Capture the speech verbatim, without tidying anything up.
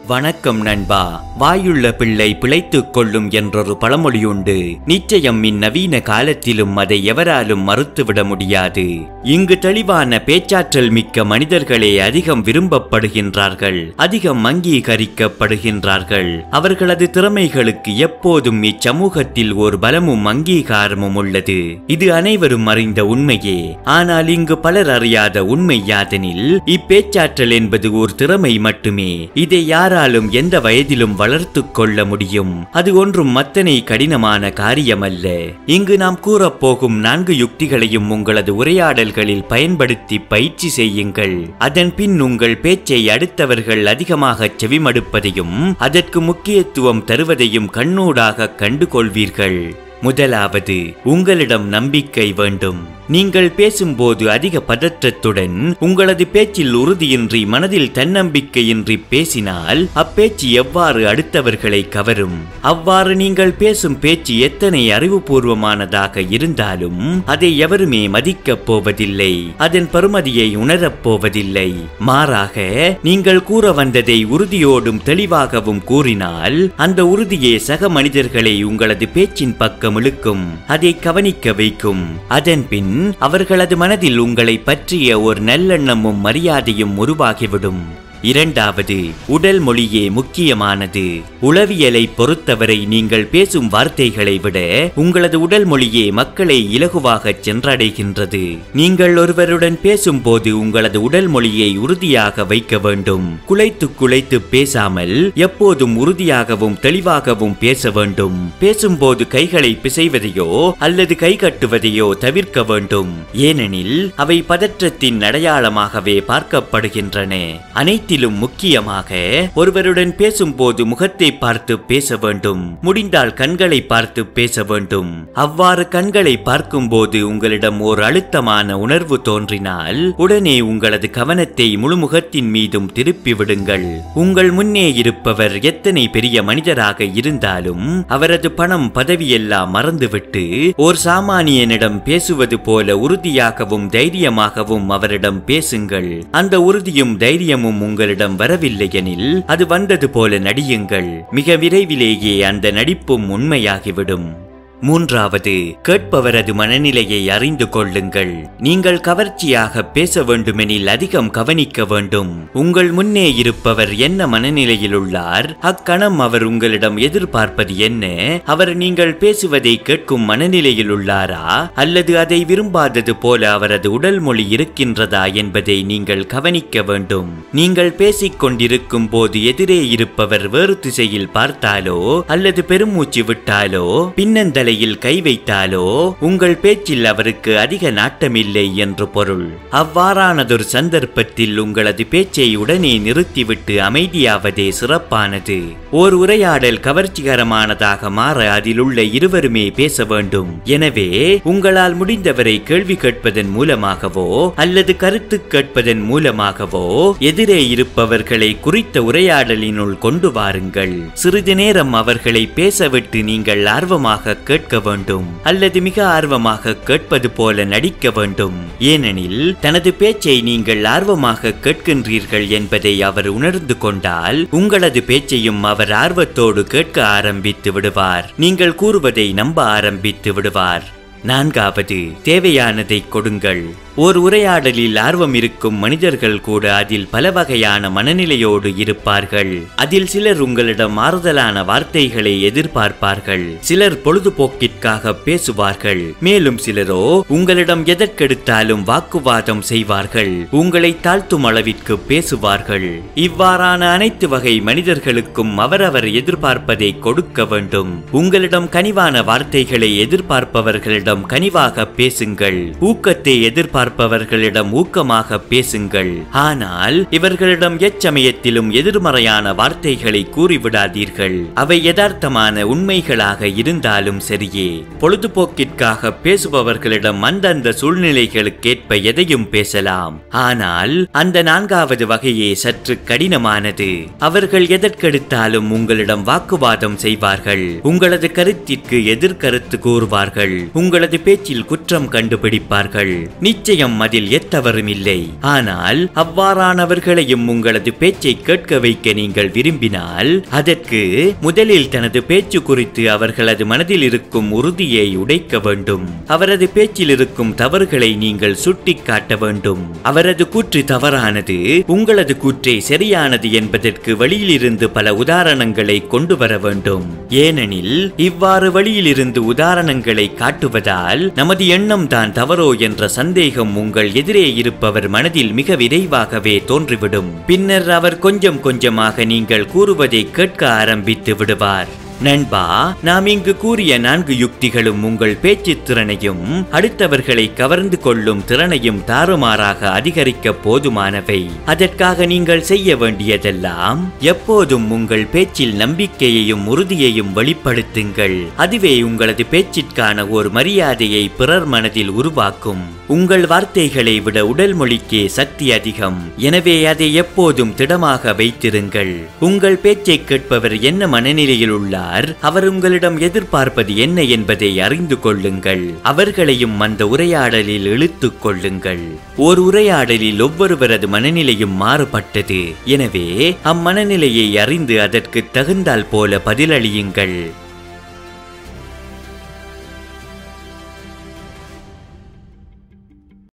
வணக்கம் நண்பா. வாயுள்ள பிள்ளை பிழைத்துக் கொள்ளும் என்றொரு பழமொழியுண்டு. நிச்சயம் இந்நவீன காலத்திலும் அதை எவராலும் மறுத்துவிட முடியாது. இங்கு தெளிவான பேச்சாற்றல் மிக்க மனிதர்களே அதிகம் விரும்பப்படுகின்றார்கள், அதிகம் அங்கீகரிக்கப்படுகின்றார்கள். அவர்களது திறமைகளுக்கு எப்போதும் இச்சமூகத்தில் ஒரு பலமும் அங்கீகாரமும் உள்ளது. இது அனைவரும் அறிந்த உண்மையே. ஆனால் இங்கு பலர் அறியாத உண்மை யாதெனில், இப்பேச்சாற்றல் என்பது ஒரு திறமை மட்டுமே. இதை யாராலும் எந்த வயதிலும் வளர்த்து கொள்ள முடியும். அது ஒன்றும் மத்தனை கடினமான காரியமல்ல. இங்கு நாம் கூறப்போகும் நான்கு யுக்திகளையும் உங்களது உரையாடல்களில் பயன்படுத்தி பயிற்சி செய்யுங்கள். அதன் பின் உங்கள் பேச்சை அடுத்தவர்கள் அதிகமாக செவிமடுப்பதையும் அதற்கு முக்கியத்துவம் தருவதையும் கண்ணூடாக கண்டுகொள்வீர்கள். முதலாவது, உங்களிடம் நம்பிக்கை வேண்டும். நீங்கள் பேசும்போது அதிக பதற்றத்துடன் உங்களது பேச்சில் உறுதியின்றி மனதில் தன்னம்பிக்கையின்றி பேசினால் அப்பேச்சு எவ்வாறு அடுத்தவர்களை கவரும்? அவ்வாறு நீங்கள் பேசும் பேச்சு எத்தனை அறிவுபூர்வமானதாக இருந்தாலும் அதை எவருமே மதிக்கப் போவதில்லை, அதன் பெறுமதியை உணரப் போவதில்லை. மாறாக நீங்கள் கூற வந்ததை உறுதியோடும் தெளிவாகவும் கூறினால் அந்த உறுதியே சக மனிதர்களை உங்களது பேச்சின் பக்கம் இழுக்கும், அதை கவனிக்க வைக்கும். அதன் பின் அவர்களது மனதில் உங்களை பற்றிய ஒரு நல்லெண்ணமும் மரியாதையும் உருவாகிவிடும். இரண்டாவது, உடல் மொழியே முக்கியமானது. உளவியலை பொறுத்தவரை நீங்கள் பேசும் வார்த்தைகளை விட உங்களது உடல் மொழியே மக்களை இலகுவாக சென்றடைகின்றது. நீங்கள் ஒருவருடன் பேசும்போது உங்களது உடல் மொழியை உறுதியாக வைக்க வேண்டும். குலைத்து குலைத்து பேசாமல் எப்போதும் உறுதியாகவும் தெளிவாகவும் பேச வேண்டும். பேசும்போது கைகளை பிசைவதையோ அல்லது கை கட்டுவதையோ தவிர்க்க வேண்டும். ஏனெனில் அவை பதற்றத்தின் அடையாளமாகவே பார்க்கப்படுகின்றன. அனைத்து முக்கியமாக ஒருவருடன் பேசும்போது முகத்தை பார்த்து பேச வேண்டும். முடிந்தால் கண்களை பார்த்து பேச வேண்டும். அவ்வாறு கண்களை பார்க்கும் போது உங்களிடம் ஒரு அழுத்தமான உணர்வு தோன்றினால் உடனே உங்களது கவனத்தை முழு முகத்தின் மீதும் திருப்பி விடுங்கள். உங்கள் முன்னே இருப்பவர் எத்தனை பெரிய மனிதராக இருந்தாலும் அவரது பணம் பதவியெல்லாம் மறந்துவிட்டு ஓர் சாமானியனிடம் பேசுவது போல உறுதியாகவும் தைரியமாகவும் அவரிடம் பேசுங்கள். அந்த உறுதியும் தைரியமும் உங்களிடம் வரவில்லை எனில் அது வந்தது போல நடியுங்கள். மிக விரைவிலேயே அந்த நடிப்பும் உண்மையாகிவிடும். மூன்றாவது, கேட்பவரது மனநிலையை அறிந்து கொள்ளுங்கள். நீங்கள் கவர்ச்சியாக பேச வேண்டுமெனில் அதிகம் கவனிக்க வேண்டும். உங்கள் முன்னே இருப்பவர் என்ன மனநிலையில் உள்ளார், அக்கணம் அவர் உங்களிடம் எதிர்பார்ப்பது என்ன, அவர் நீங்கள் பேசுவதை கேட்கும் மனநிலையில் உள்ளாரா அல்லது அதை விரும்பாதது போல அவரது உடல் மொழி இருக்கின்றதா என்பதை நீங்கள் கவனிக்க வேண்டும். நீங்கள் பேசிக் கொண்டிருக்கும் போது எதிரே இருப்பவர் வேறு திசையில் பார்த்தாலோ அல்லது பெருமூச்சு விட்டாலோ பின்னந்த கை வைத்தாலோ உங்கள் பேச்சில் அவருக்கு அதிக நாட்டமில்லை என்று பொருள். அவ்வாறானதொரு சந்தர்ப்பத்தில் உங்களது பேச்சை உடனே நிறுத்திவிட்டு அமைதியாவதே சிறப்பானது. ஓர் உரையாடல் கவர்ச்சிகரமானதாக மாற அதில் உள்ள இருவருமே பேச வேண்டும். எனவே உங்களால் முடிந்தவரை கேள்வி கேட்பதன் மூலமாகவோ அல்லது கருத்து கேட்பதன் மூலமாகவோ எதிரே இருப்பவர்களை குறித்த உரையாடலினுள் கொண்டு வாருங்கள். சிறிது நேரம் அவர்களை பேசவிட்டு நீங்கள் ஆர்வமாக கேட்க வேண்டும் அல்லது மிக ஆர்வமாக கேட்பது போல நடிக்க வேண்டும். ஏனெனில் தனது பேச்சை நீங்கள் ஆர்வமாக கேட்கின்றீர்கள் என்பதை அவர் உணர்ந்து கொண்டால் உங்களது பேச்சையும் அவர் ஆர்வத்தோடு கேட்க ஆரம்பித்து விடுவார். நீங்கள் கூறுவதை நம்ப ஆரம்பித்து விடுவார். நான்காவது, தேவையானதை கொடுங்கள். ஓர் உரையாடலில் ஆர்வம் இருக்கும் மனிதர்கள் கூட அதில் பல வகையான மனநிலையோடு இருப்பார்கள். அதில் சிலர் உங்களிடம் ஆறுதலான வார்த்தைகளை எதிர்பார்ப்பார்கள், சிலர் பொழுதுபோக்கிற்காக பேசுவார்கள், மேலும் சிலரோ உங்களிடம் எதற்கெடுத்தாலும் வாக்குவாதம் செய்வார்கள், உங்களை தாழ்த்தும் அளவிற்கு பேசுவார்கள். இவ்வாறான அனைத்து வகை மனிதர்களுக்கும் அவரவர் எதிர்பார்ப்பதை கொடுக்க வேண்டும். உங்களிடம் கனிவான வார்த்தைகளை எதிர்பார்ப்பவர்களிடம் கனிவாக பேசுங்கள். ஊக்கத்தை எதிர்பார்ப்பவர்களிடம் ஊக்கமாக பேசுங்கள். ஆனால் இவர்களிடம் எச்சமயத்திலும் எதிர்மறையான வார்த்தைகளை கூறிவிடாதீர்கள். அவை யதார்த்தமான உண்மைகளாக இருந்தாலும் சரியே. பொழுதுபோக்கிற்காக பேசுபவர்களிடம் அந்தந்த சூழ்நிலைகளுக்கேற்ப எதையும் பேசலாம். ஆனால் அந்த நான்காவது வகையே சற்று கடினமானது. அவர்கள் எதற்கெடுத்தாலும் உங்களிடம் வாக்குவாதம் செய்வார்கள், உங்களது கருத்திற்கு எதிர்கருத்து கூறுவார்கள், உங்களது பேச்சில் குற்றம் கண்டுபிடிப்பார்கள். நிச்சயம் நிச்சயம் அதில் எத்தவறும் இல்லை. ஆனால் அவ்வாறானவர்களையும் உங்களது பேச்சை கேட்க வைக்க நீங்கள் விரும்பினால் அதற்கு முதலில் தனது பேச்சு குறித்து அவர்களது மனதில் இருக்கும் உறுதியை உடைக்க வேண்டும். அவரது பேச்சில் இருக்கும் தவறுகளை நீங்கள் சுட்டி காட்ட வேண்டும். அவரது கூற்று தவறானது, உங்களது கூற்றே சரியானது என்பதற்கு வழியிலிருந்து பல உதாரணங்களை கொண்டு வர வேண்டும். ஏனெனில் இவ்வாறு வழியிலிருந்து உதாரணங்களை காட்டுவதால் நமது எண்ணம் தான் தவறோ என்ற சந்தேகம் உங்கள் எதிரே இருப்பவர் மனதில் மிக விரைவாகவே தோன்றிவிடும். பின்னர் அவர் கொஞ்சம் கொஞ்சமாக நீங்கள் கூறுவதை கேட்க ஆரம்பித்து விடுவார். நண்பா, நாம் இங்கு கூறிய நான்கு யுக்திகளும் உங்கள் பேச்சு திறனையும் அடுத்தவர்களை கவர்ந்து கொள்ளும் திறனையும் தாறுமாறாக அதிகரிக்க போதுமானவை. அதற்காக நீங்கள் செய்ய வேண்டியதெல்லாம் எப்போதும் உங்கள் பேச்சில் நம்பிக்கையையும் உறுதியையும் வெளிப்படுத்துங்கள். அதுவே உங்களது பேச்சிற்கான ஒரு மரியாதையை பிறர் மனதில் உருவாக்கும். உங்கள் வார்த்தைகளை விட உடல் மொழிக்கே சக்தி அதிகம். எனவே அதை எப்போதும் திடமாக வைத்திருங்கள். உங்கள் பேச்சை கேட்பவர் என்ன மனநிலையில் உள்ளார், அவர் உங்களிடம் எதிர்பார்ப்பது என்ன என்பதை அறிந்து கொள்ளுங்கள். அவர்களையும் அந்த உரையாடலில் இழுத்துக் கொள்ளுங்கள். ஒரு உரையாடலில் ஒவ்வொருவரது மனநிலையும் மாறுபட்டது. எனவே அம்மனநிலையை அறிந்து அதற்கு தகுந்தால் போல பதிலளியுங்கள்.